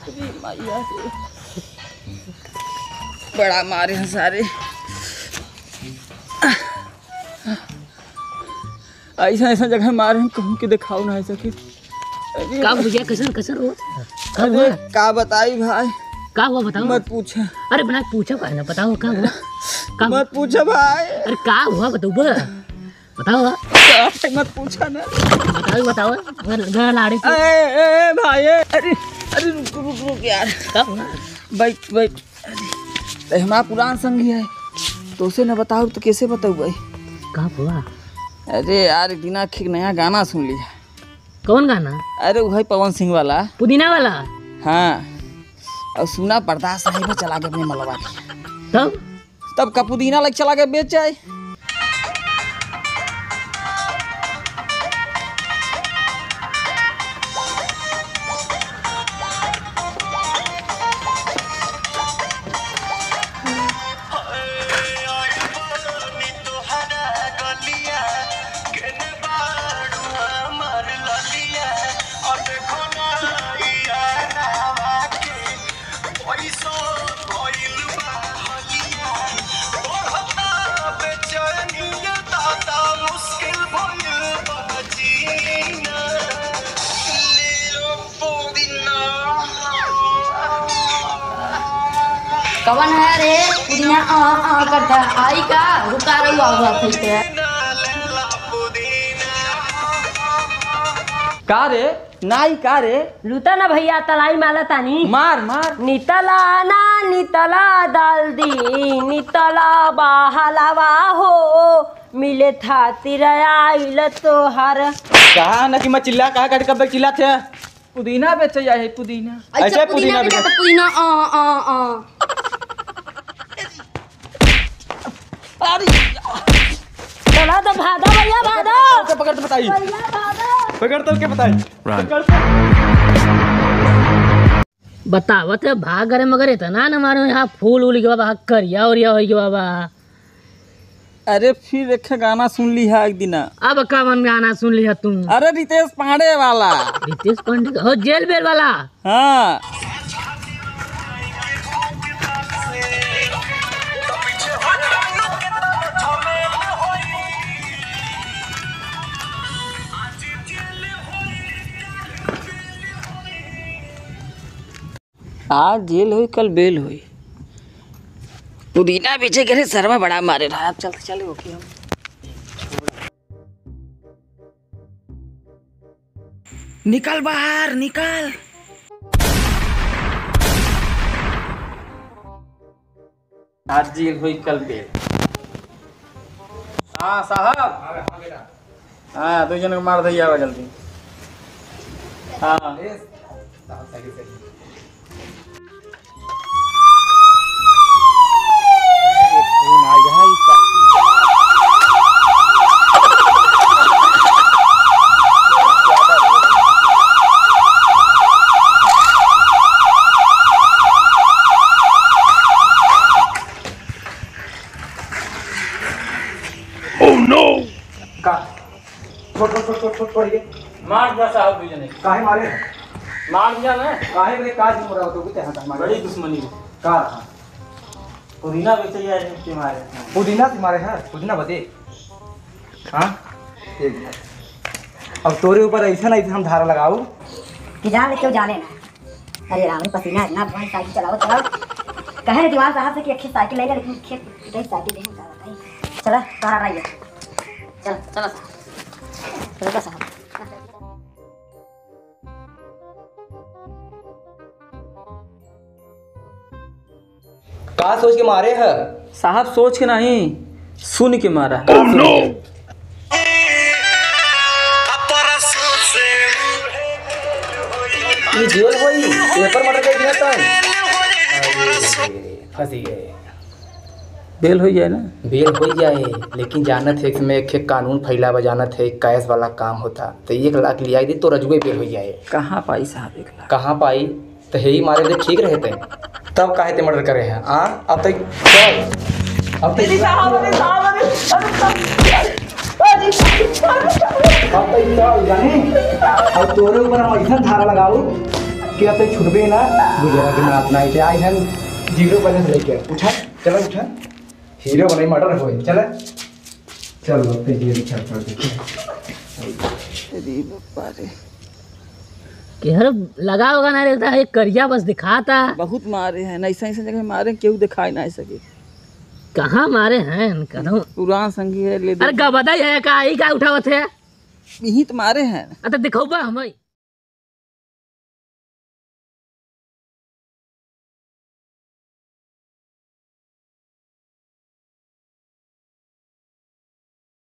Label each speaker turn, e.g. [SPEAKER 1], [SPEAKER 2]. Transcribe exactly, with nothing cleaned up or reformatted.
[SPEAKER 1] बड़ा मारे हैं सारे। ऐसा ऐसा जगह मारे हैं कहूँ कि दिखाओ ना ऐसा कि
[SPEAKER 2] का भैया कसर कसर हो
[SPEAKER 1] अरे का बताई भाई
[SPEAKER 2] का हुआ बताओ
[SPEAKER 1] मत पूछे।
[SPEAKER 2] अरे बना पूछो का ना बताओ का हुआ का
[SPEAKER 1] मत पूछो भाई।
[SPEAKER 2] अरे का हुआ बताओ बताओ
[SPEAKER 1] मत पूछा ना
[SPEAKER 2] बताओ बताओ घर लाड़े
[SPEAKER 1] ए ए भाई अरे अरे रुक रुक रुक यार
[SPEAKER 2] का हुआ
[SPEAKER 1] बैठ बैठ अरे हमारा पुरान संगी है तो उसे न बताओ तो कैसे बताऊँ भाई।
[SPEAKER 2] का हुआ
[SPEAKER 1] अरे यार एक दिन एक नया गाना सुन लिया।
[SPEAKER 2] कौन गाना?
[SPEAKER 1] अरे वही पवन सिंह वाला
[SPEAKER 2] पुदीना वाला।
[SPEAKER 1] हाँ और सुना बर्दाश्त नहीं में चला गया अपने मलबा
[SPEAKER 2] तब
[SPEAKER 1] तब का पुदीना लग चला गया बेच जाए।
[SPEAKER 3] कवन है रे पुदीना आ आ करता आई का रुका रहुआ हुआ थे
[SPEAKER 1] का रे नाई का रे
[SPEAKER 2] लूटा ना भैया तलाई माला तानी
[SPEAKER 1] मार मार
[SPEAKER 2] नितला ना नितला डाल दी नितला बहलावा हो मिले था तिरयाइल तोहर
[SPEAKER 1] कहा ना कि मैं चिल्ला कहा कर कब चिल्ला थे पुदीना बेचे जाए पुदीना ऐसे पुदीना बेचे
[SPEAKER 3] पुदीना आ आ आ
[SPEAKER 1] अरे
[SPEAKER 2] चला तो भादा भैया भादा
[SPEAKER 1] तो पकड़ तो बताइए
[SPEAKER 2] भैया भादा
[SPEAKER 1] पकड़ तो क्या बताइए
[SPEAKER 2] बतावत है भाग करे मगर इतना न मारो यहाँ फूल उल के बाबा करिया उरिया हो गया बाबा।
[SPEAKER 1] अरे फिर एक गाना सुन ली है एक दिन।
[SPEAKER 2] अब कवन गाना सुन लिया तुम?
[SPEAKER 1] अरे रितेश पांडे वाला।
[SPEAKER 2] रितेश पांडे हो जेल बेल वाला।
[SPEAKER 1] हाँ आज जेल हुई कल बेल हुई। पुदीना बेचे गए सरवा बड़ा मारे रहा। अब चलते चले ओके हम निकल बाहर निकल। आज जेल हुई कल बेल। हाँ साहब हाँ दो जन को मार दिया जल्दी। हाँ मार दिया साहब दो जने।
[SPEAKER 4] काहे मारे?
[SPEAKER 1] मार दिया ना
[SPEAKER 4] काहे रे काज हो रहा तो कुछ है हमारे
[SPEAKER 1] बड़ी दुश्मनी
[SPEAKER 4] का रहा
[SPEAKER 1] पुदीना बेचे जाए के मारे।
[SPEAKER 4] पुदीना से मारे हैं पुदीना बदे। हाँ ठीक है अब तोरे ऊपर ऐसा नहीं हम धारा लगाओ
[SPEAKER 3] कि जान ले क्यों जाने ना। अरे रावण पसीना इतना बहुत साइकिल चलाओ चलाओ कहे रे दीवार साहब से कि अच्छी साइकिल लेगा लेकिन खेत कितनी साइकिल नहीं होता बताइए। चलो बाहर आइए चलो चलो चलो साहब
[SPEAKER 4] का सोच के मारे हैं?
[SPEAKER 1] साहब सोच के नहीं सुन के मारा।
[SPEAKER 4] oh, no! ये जेल होई पेपर मटर के दिया था फंसी गए।
[SPEAKER 1] बेल हो जाए ना
[SPEAKER 4] बेल हो जाए लेकिन जानत है कि मैं एक कानून फैला बजानत है कैश वाला काम होता तो एक लाख लिया दी तो रजुए बेल हो जाए।
[SPEAKER 1] कहाँ पाई साहब एक लाख?
[SPEAKER 4] कहाँ पाई तो है ही मारे थे ठीक रहते तब काहे ते मर्डर करे हैं। आ अब तक चल अब तक अब तक जाने और तोरे ऊपर हम ऐसा धारा लगाओ के अब तक छुटबे ना गुजरा के नाथ ना के आई हम जीरो बैलेंस लेके उठा चलो उठा हीरो बने मर्डर होए चल चल ते ये रिक्शा पर दे
[SPEAKER 1] अरे बाबा रे
[SPEAKER 2] कि हर लगा होगा ना रहता है करिया बस दिखाता।
[SPEAKER 1] बहुत मारे हैं ऐसा ऐसा जगह मारे केहू दिखाई ना सके।
[SPEAKER 2] कहाँ मारे हैं कदम
[SPEAKER 1] पुरान संगी है ले
[SPEAKER 2] अरे गबदा है का ही का उठावत है
[SPEAKER 1] यही तो मारे हैं।
[SPEAKER 2] अरे दिखो बा हमें